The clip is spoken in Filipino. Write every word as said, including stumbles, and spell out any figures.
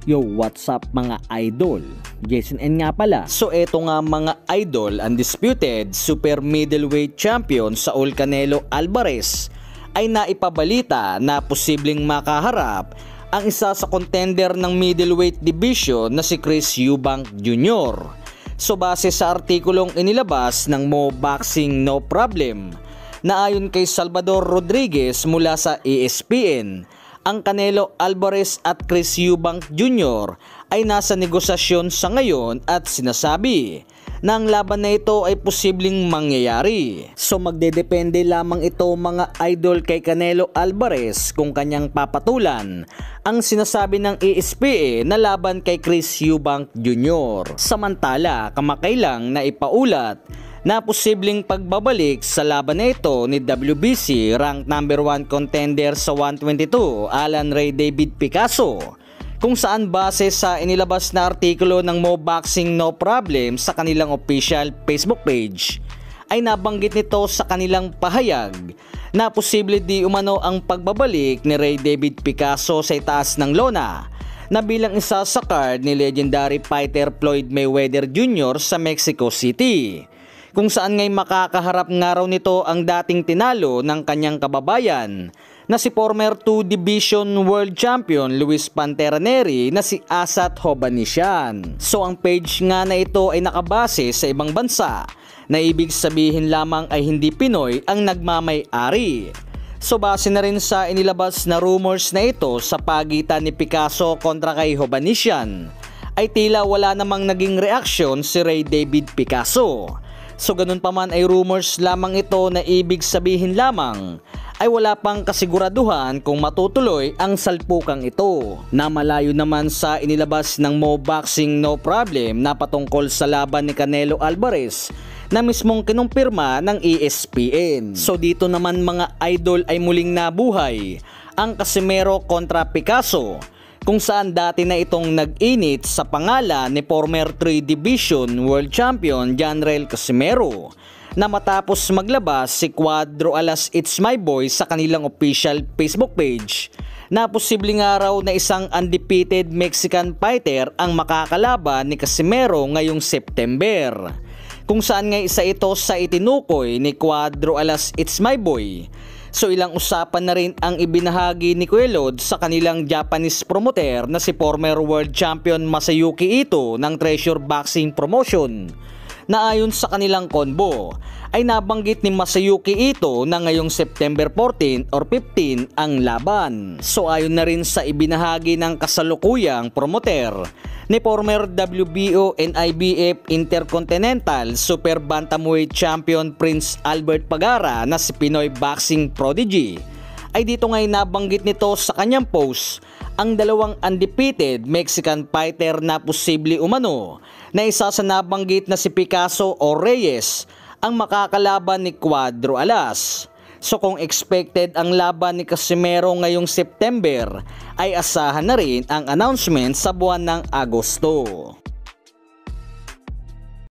Yo, what's up mga idol? Jason N nga pala. So eto nga mga idol, undisputed super middleweight champion Saul Canelo Alvarez ay naipabalita na posibleng makaharap ang isa sa contender ng middleweight division na si Chris Eubank Junior So base sa artikulong inilabas ng Mo Boxing No Problem na ayon kay Salvador Rodriguez mula sa E S P N, ang Canelo Alvarez at Chris Eubank Junior ay nasa negosasyon sa ngayon at sinasabi na ang laban na ito ay posibleng mangyayari. So magdedepende lamang ito mga idol kay Canelo Alvarez kung kanyang papatulan ang sinasabi ng E S P N na laban kay Chris Eubank Junior Samantala, kamakailang na ipaulat na posibleng pagbabalik sa laban na ito ni W B C ranked number one contender sa one twenty-two Alan Ray David Picasso, kung saan base sa inilabas na artikulo ng Mo Boxing No Problem sa kanilang official Facebook page ay nabanggit nito sa kanilang pahayag na posible di umano ang pagbabalik ni Ray David Picasso sa itaas ng lona na bilang isa sa card ni legendary fighter Floyd Mayweather Junior sa Mexico City, kung saan ngay makakaharap nga raw nito ang dating tinalo ng kanyang kababayan na si former two division world champion Luis Pantera Nery na si Asat Hovhannisyan. So ang page nga na ito ay nakabase sa ibang bansa na ibig sabihin lamang ay hindi Pinoy ang nagmamay-ari. So base na rin sa inilabas na rumors na ito sa pagitan ni Picasso kontra kay Hovhannisyan ay tila wala namang naging reaksyon si Ray David Picasso. So ganun pa man ay rumors lamang ito na ibig sabihin lamang ay wala pang kasiguraduhan kung matutuloy ang salpukang ito, na malayo naman sa inilabas ng Mo Boxing No Problem na patungkol sa laban ni Canelo Alvarez na mismong kinumpirma ng E S P N. So dito naman mga idol ay muling nabuhay ang Casimero kontra Picasso, kung saan dati na itong nag-init sa pangalan ni former three division world champion Yanrel Casimero, na matapos maglabas si Cuadro Alas It's My Boy sa kanilang official Facebook page na posibleng araw na isang undefeated Mexican fighter ang makakalaban ni Casimero ngayong September, kung saan nga isa ito sa itinukoy ni Cuadro Alas It's My Boy. So ilang usapan na rin ang ibinahagi ni Kuelod sa kanilang Japanese promoter na si former world champion Masayuki Ito ng Treasure Boxing Promotion, na ayon sa kanilang konbo ay nabanggit ni Masayuki Ito na ngayong September fourteen or fifteen ang laban. So ayon na rin sa ibinahagi ng kasalukuyang promoter ni former W B O and I B F Intercontinental Super Bantamweight Champion Prince Albert Pagara na si Pinoy Boxing Prodigy, ay dito ngay nabanggit nito sa kanyang post ang dalawang undefeated Mexican fighter na posible umano na isa sa nabanggit na si Picasso o Reyes ang makakalaban ni Cuadro Alas. So kung expected ang laban ni Casimero ngayong September, ay asahan na rin ang announcement sa buwan ng Agosto.